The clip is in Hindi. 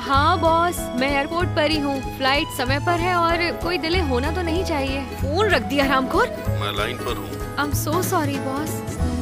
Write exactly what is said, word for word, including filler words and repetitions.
हाँ बॉस, मैं एयरपोर्ट पर ही हूँ। फ्लाइट समय पर है और कोई डिले होना तो नहीं चाहिए। फोन रख दिया हरामखोर। मैं लाइन पर हूँ। I am so sorry boss.